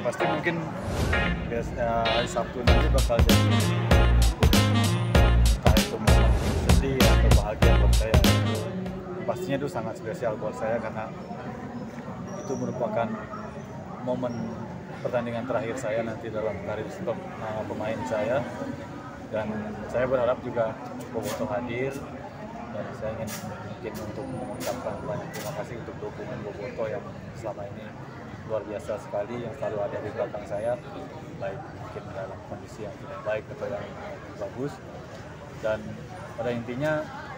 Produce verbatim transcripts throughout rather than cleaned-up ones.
pasti mungkin biasa hari Sabtu nanti bakal jadi entah itu momen sedih atau bahagia buat saya. Pastinya itu sangat spesial buat saya karena itu merupakan momen pertandingan terakhir saya nanti dalam karir uh, pemain saya, dan saya berharap juga Boboto hadir, dan saya ingin mungkin untuk mengucapkan banyak terima kasih untuk dukungan Boboto yang selama ini luar biasa sekali, yang selalu ada di belakang saya, baik mungkin dalam kondisi yang tidak baik atau yang bagus. Dan pada intinya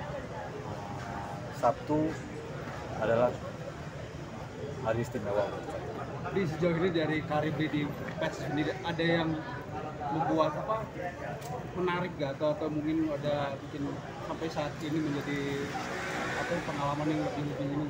Sabtu adalah hari istimewa. Di sejauh ini dari karir di Pets sendiri ada yang membuat apa menarik gak, atau atau mungkin ada bikin sampai saat ini menjadi apa pengalaman yang lebih lebih ini?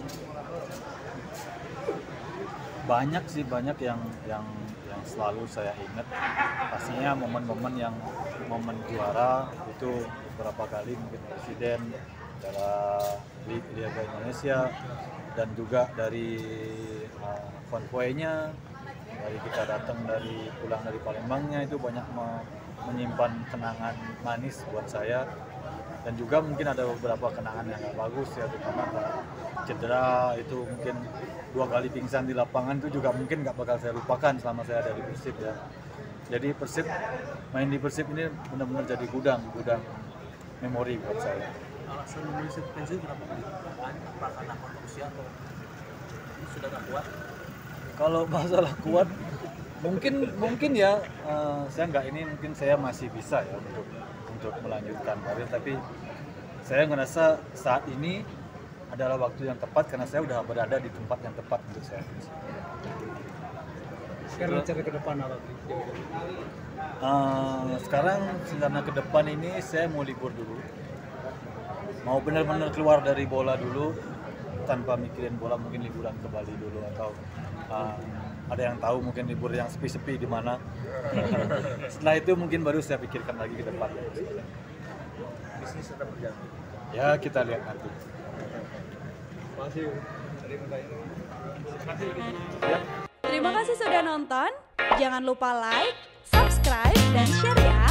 Banyak sih, banyak yang yang yang selalu saya ingat. Pastinya momen-momen yang momen juara itu beberapa kali mungkin presiden dari Liga Indonesia, dan juga dari uh, konvoynya, dari kita datang dari pulang dari Palembangnya, itu banyak me menyimpan kenangan manis buat saya. Dan juga mungkin ada beberapa kenangan yang gak bagus ya, terutama cedera itu, mungkin dua kali pingsan di lapangan itu juga mungkin gak bakal saya lupakan selama saya ada di Persib ya. Jadi Persib, main di Persib ini benar-benar jadi gudang gudang memori buat saya. Alasan memilih pensiun berapa kali? Apa karena usia atau sudah gak kuat? Kalau masalah kuat, mungkin mungkin ya uh, saya nggak ini mungkin saya masih bisa ya untuk untuk melanjutkan karir, tapi saya ngerasa saat ini adalah waktu yang tepat karena saya udah berada di tempat yang tepat untuk saya. Sekarang cara ke depan apa? Uh, sekarang karena ke depan ini saya mau libur dulu, mau benar-benar keluar dari bola dulu tanpa mikirin bola, mungkin liburan ke Bali dulu, atau uh, ada yang tahu mungkin libur yang sepi-sepi di mana. Setelah itu mungkin baru saya pikirkan lagi ke depan. Bisnis tetap berjalan. Ya kita lihat nanti. Masih Ya. Terima kasih sudah nonton. Jangan lupa like, subscribe, dan share ya.